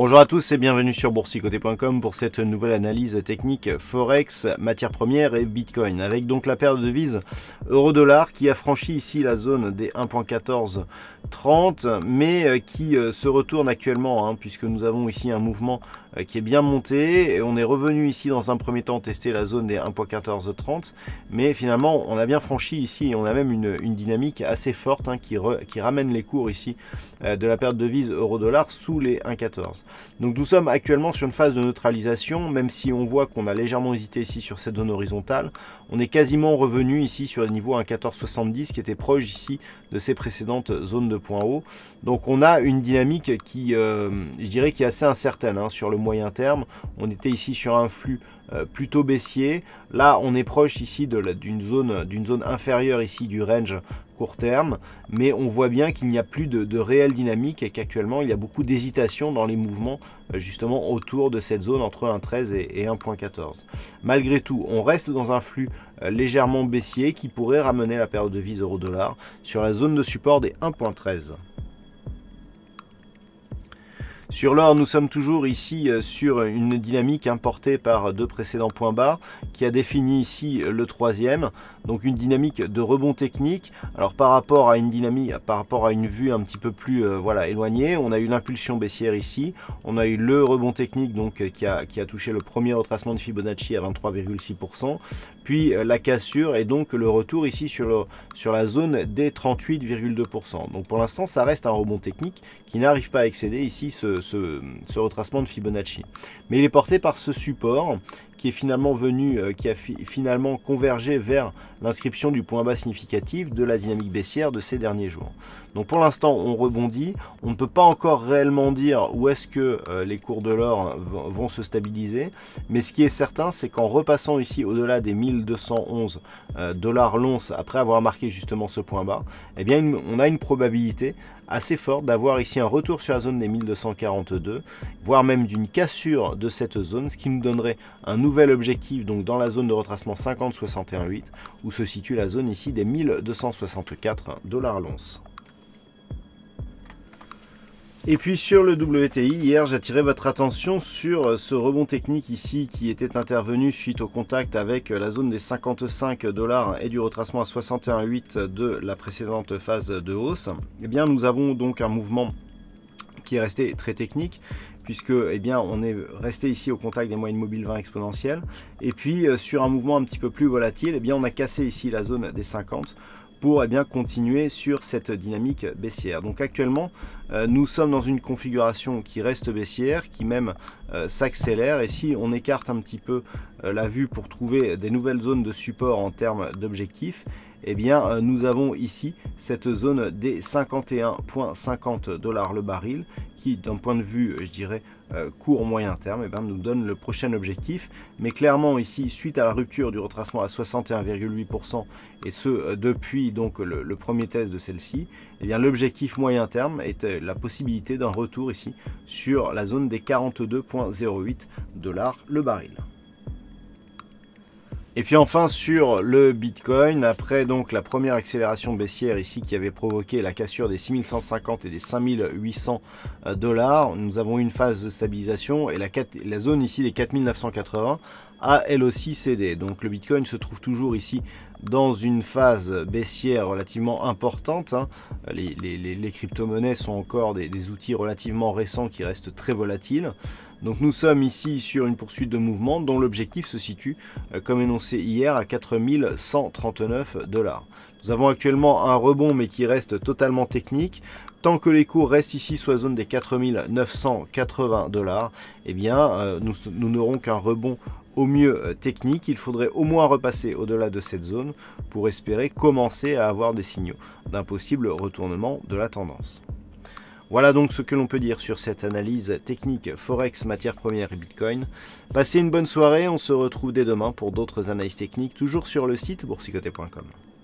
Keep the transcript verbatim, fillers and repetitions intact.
Bonjour à tous et bienvenue sur boursicoté point com pour cette nouvelle analyse technique Forex, matières premières et Bitcoin. Avec donc la paire de devises euro-dollar qui a franchi ici la zone des un virgule quatorze trente mais qui se retourne actuellement hein, puisque nous avons ici un mouvement qui est bien monté et on est revenu ici dans un premier temps tester la zone des un virgule quatorze trente mais finalement on a bien franchi ici et on a même une, une dynamique assez forte hein, qui, re, qui ramène les cours ici euh, de la paire de devises euro-dollar sous les un virgule quatorze. Donc nous sommes actuellement sur une phase de neutralisation, même si on voit qu'on a légèrement hésité ici sur cette zone horizontale. On est quasiment revenu ici sur le niveau un virgule quatorze soixante-dix qui était proche ici de ces précédentes zones de points hauts. Donc on a une dynamique qui, euh, je dirais, qui est assez incertaine hein, sur le moyen terme. On était ici sur un flux euh, plutôt baissier. Là on est proche ici d'une zone, d'une zone inférieure ici du range court terme, mais on voit bien qu'il n'y a plus de, de réelle dynamique et qu'actuellement il y a beaucoup d'hésitation dans les mouvements euh, justement autour de cette zone entre un virgule treize et, et un virgule quatorze. Malgré tout, on reste dans un flux euh, légèrement baissier qui pourrait ramener la paire de devises euro-dollar sur la zone de support des un virgule treize. Sur l'or, nous sommes toujours ici sur une dynamique importée par deux précédents points bas qui a défini ici le troisième. Donc une dynamique de rebond technique. Alors par rapport à une dynamique, par rapport à une vue un petit peu plus euh, voilà, éloignée, on a eu l'impulsion baissière ici. On a eu le rebond technique donc qui a, qui a touché le premier retracement de Fibonacci à vingt-trois virgule six pour cent. Puis euh, la cassure et donc le retour ici sur, le, sur la zone des trente-huit virgule deux pour cent. Donc pour l'instant, ça reste un rebond technique qui n'arrive pas à excéder ici ce, ce, ce retracement de Fibonacci. Mais il est porté par ce support qui est finalement venu, euh, qui a fi finalement convergé vers l'inscription du point bas significatif de la dynamique baissière de ces derniers jours. Donc pour l'instant, on rebondit. On ne peut pas encore réellement dire où est-ce que euh, les cours de l'or vont se stabiliser. Mais ce qui est certain, c'est qu'en repassant ici au-delà des mille deux cent onze euh, dollars l'once, après avoir marqué justement ce point bas, eh bien, une, on a une probabilité assez forte d'avoir ici un retour sur la zone des mille deux cent quarante-deux, voire même d'une cassure de cette zone, ce qui nous donnerait un nouvel objectif donc dans la zone de retracement cinquante soixante et un virgule huit, où se situe la zone ici des mille deux cent soixante-quatre dollars l'once. Et puis sur le W T I, hier j'attirais votre attention sur ce rebond technique ici qui était intervenu suite au contact avec la zone des cinquante-cinq dollars et du retracement à soixante et un virgule huit de la précédente phase de hausse. Eh bien nous avons donc un mouvement qui est resté très technique puisque eh bien, on est resté ici au contact des moyennes mobiles vingt exponentielles. Et puis euh, sur un mouvement un petit peu plus volatile, eh bien, on a cassé ici la zone des cinquante pour eh bien, continuer sur cette dynamique baissière. Donc actuellement, euh, nous sommes dans une configuration qui reste baissière, qui même euh, s'accélère. Et si on écarte un petit peu euh, la vue pour trouver des nouvelles zones de support en termes d'objectifs, eh bien, euh, nous avons ici cette zone des cinquante et un virgule cinquante dollars le baril, qui d'un point de vue, je dirais, euh, court moyen terme, eh bien, nous donne le prochain objectif. Mais clairement ici, suite à la rupture du retracement à soixante et un virgule huit pour cent, et ce euh, depuis donc le, le premier test de celle-ci, eh bien l'objectif moyen terme est euh, la possibilité d'un retour ici sur la zone des quarante-deux virgule zéro huit dollars le baril. Et puis enfin sur le Bitcoin, après donc la première accélération baissière ici qui avait provoqué la cassure des six mille cent cinquante et des cinq mille huit cents dollars, nous avons eu une phase de stabilisation et la, la zone ici des quatre mille neuf cent quatre-vingts a elle aussi cédé. Donc le Bitcoin se trouve toujours ici dans une phase baissière relativement importante. Hein. Les, les, les crypto-monnaies sont encore des, des outils relativement récents qui restent très volatiles. Donc nous sommes ici sur une poursuite de mouvement dont l'objectif se situe, euh, comme énoncé hier, à quatre mille cent trente-neuf dollars. Nous avons actuellement un rebond mais qui reste totalement technique. Tant que les cours restent ici sous la zone des quatre mille neuf cent quatre-vingts dollars, eh bien euh, nous, nous n'aurons qu'un rebond au mieux euh, technique. Il faudrait au moins repasser au-delà de cette zone pour espérer commencer à avoir des signaux d'un possible retournement de la tendance. Voilà donc ce que l'on peut dire sur cette analyse technique Forex, matières premières et Bitcoin. Passez une bonne soirée, on se retrouve dès demain pour d'autres analyses techniques, toujours sur le site boursicoté point com.